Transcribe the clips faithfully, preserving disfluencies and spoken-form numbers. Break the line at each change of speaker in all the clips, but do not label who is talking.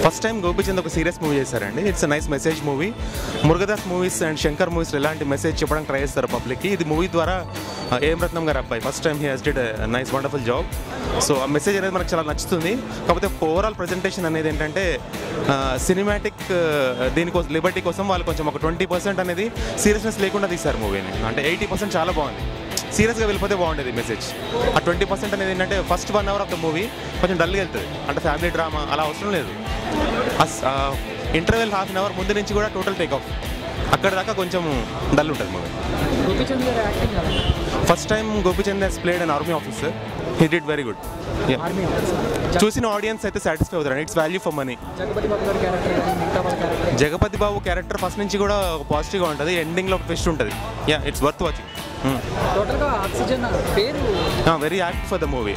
First time Gopichand ఒక serious movie చేశారండి. It's nice message movie. Murugadoss movies and Shankar movies ఎలాంటి message చెప్పడానికి ట్రై చేస్తారు పబ్లిక్కి. ఇది మూవీ ద్వారా ఏం రత్నం గారు అబ్బాయి first time he he's did nice wonderful job. So ఆ మెసేజ్ అనేది మనకు చాలా నచ్చుతుంది. కాకపోతే ఓవరాల్ ప్రజెంటేషన్ అనేది ఏంటంటే సినిమాటిక్ దీనికోసం లిబర్టీ కోసం వాళ్ళు కొంచెం ఒక ట్వంటీ పర్సెంట్ అనేది సీరియస్నెస్ లేకుండా తీశారు మూవీని. అంటే ఎయిటీ పర్సెంట్ చాలా బాగుంది. సీరియస్గా వెళ్ళిపోతే బాగుండేది మెసేజ్. ఆ ట్వంటీ పర్సెంట్ అనేది ఏంటంటే first one hour of the movie కొంచెం డల్గా వెళ్తుంది. అంటే ఫ్యామిలీ డ్రామా అలా అవసరం లేదు. ఇంటర్వెల్ హాఫ్ అన్ అవర్ ముందు నుంచి కూడా టోటల్ టేక్ ఆఫ్. అక్కడ దాకా కొంచెం డల్ ఉంటుంది movie. First time Gopichand he's played an army officer. He did very good. చూసిన ఆడియన్స్ అయితే సాటిస్ఫై అవుతారు. It's value for money. Jagapathi Babu character first నుంచి కూడా పాజిటివ్గా ఉంటుంది. ఎండింగ్లో ట్విస్ట్ ఉంటుంది. Yeah it's worth watching. Very act for the movie.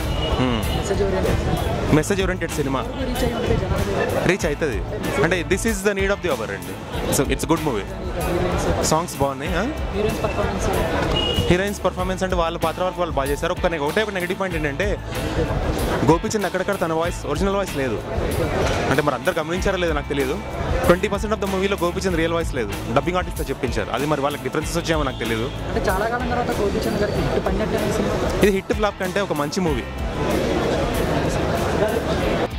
Message oriented cinema reach అవుతుంది. అంటే this is the need of the hour అండి. So it's good movie. Songs బాగున్నాయి. హీరోయిన్స్ పర్ఫార్మెన్స్ అంటే వాళ్ళ పాత్ర వరకు వాళ్ళు బాగా చేశారు. ఒక ఒకటే ఒక నెగిటివ్ పాయింట్ ఏంటంటే గోపిచంద్ అక్కడక్కడ తన వాయిస్ ఒరిజినల్ వాయిస్ లేదు. అంటే మరి అందరు గమనించారో లేదో నాకు తెలియదు. ట్వంటీ పర్సెంట్ ఆఫ్ ద మూవీలో గోపిచంద్ రియల్ వాయిస్ లేదు. డబ్బింగ్ ఆర్టిస్ట్తో చెప్పించారు. అది మరి వాళ్ళకి డిఫరెన్సెస్ వచ్చాయో నాకు తెలియదు. ఇది హిట్ ఫ్లాప్ కంటే ఒక మంచి మూవీ.